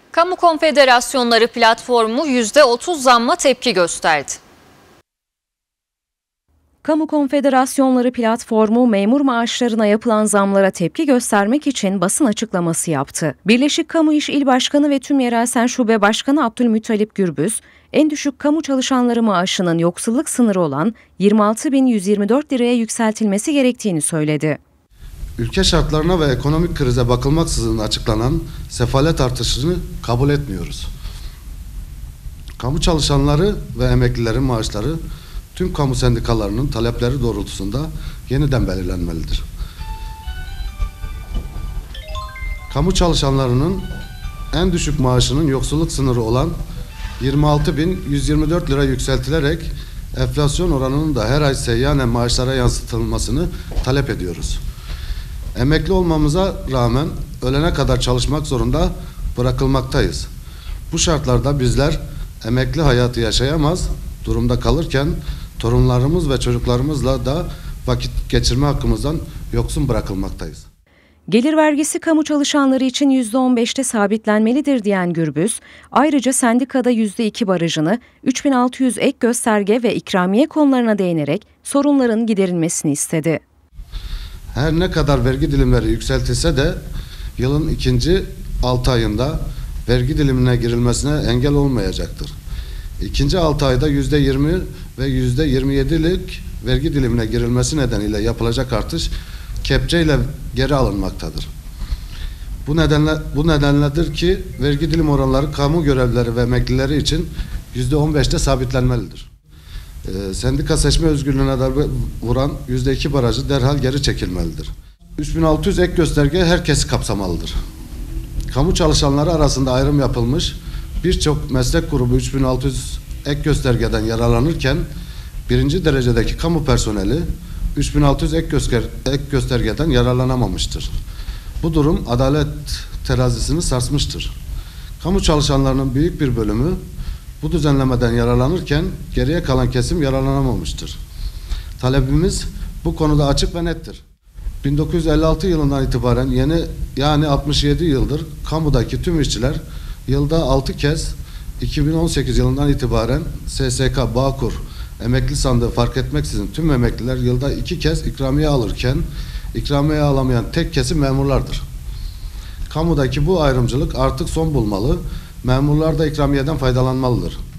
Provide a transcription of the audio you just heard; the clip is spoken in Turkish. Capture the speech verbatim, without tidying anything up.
Kamu Konfederasyonları platformu yüzde otuz zamma tepki gösterdi. Kamu Konfederasyonları platformu memur maaşlarına yapılan zamlara tepki göstermek için basın açıklaması yaptı. Birleşik Kamu İş İl Başkanı ve tüm Yerelsen Şube Başkanı Abdülmuttalip Gürbüz, en düşük kamu çalışanları maaşının yoksulluk sınırı olan yirmi altı bin yüz yirmi dört liraya yükseltilmesi gerektiğini söyledi. Ülke şartlarına ve ekonomik krize bakılmaksızın açıklanan sefalet artışını kabul etmiyoruz. Kamu çalışanları ve emeklilerin maaşları tüm kamu sendikalarının talepleri doğrultusunda yeniden belirlenmelidir. Kamu çalışanlarının en düşük maaşının yoksulluk sınırı olan yirmi altı bin yüz yirmi dört lira yükseltilerek enflasyon oranının da her ay seyyanen maaşlara yansıtılmasını talep ediyoruz. Emekli olmamıza rağmen ölene kadar çalışmak zorunda bırakılmaktayız. Bu şartlarda bizler emekli hayatı yaşayamaz durumda kalırken torunlarımız ve çocuklarımızla da vakit geçirme hakkımızdan yoksun bırakılmaktayız. Gelir vergisi kamu çalışanları için yüzde on beşte sabitlenmelidir diyen Gürbüz, ayrıca sendikada yüzde iki barajını, üç bin altı yüz ek gösterge ve ikramiye konularına değinerek sorunların giderilmesini istedi. Her ne kadar vergi dilimleri yükseltilse de yılın ikinci altı ayında vergi dilimine girilmesine engel olmayacaktır. İkinci altı ayda yüzde yirmi ve yüzde yirmi yedilik vergi dilimine girilmesi nedeniyle yapılacak artış kepçeyle geri alınmaktadır. Bu nedenle bu nedenledir ki vergi dilim oranları kamu görevlileri ve emeklileri için yüzde on beşte sabitlenmelidir. Ee, sendika seçme özgürlüğüne darbe vuran yüzde iki barajı derhal geri çekilmelidir. üç bin altı yüz ek gösterge herkesi kapsamalıdır. Kamu çalışanları arasında ayrım yapılmış, birçok meslek grubu üç bin altı yüz ek göstergeden yararlanırken birinci derecedeki kamu personeli üç bin altı yüz ek, göster ek göstergeden yararlanamamıştır. Bu durum adalet terazisini sarsmıştır. Kamu çalışanlarının büyük bir bölümü bu düzenlemeden yararlanırken geriye kalan kesim yararlanamamıştır. Talebimiz bu konuda açık ve nettir. bin dokuz yüz elli altı yılından itibaren yeni yani altmış yedi yıldır kamudaki tüm işçiler yılda altı kez, iki bin on sekiz yılından itibaren S S K, Bağkur, emekli sandığı fark etmeksizin tüm emekliler yılda iki kez ikramiye alırken ikramiye alamayan tek kesim memurlardır. Kamudaki bu ayrımcılık artık son bulmalı, memurlar da ikramiyeden faydalanmalıdır.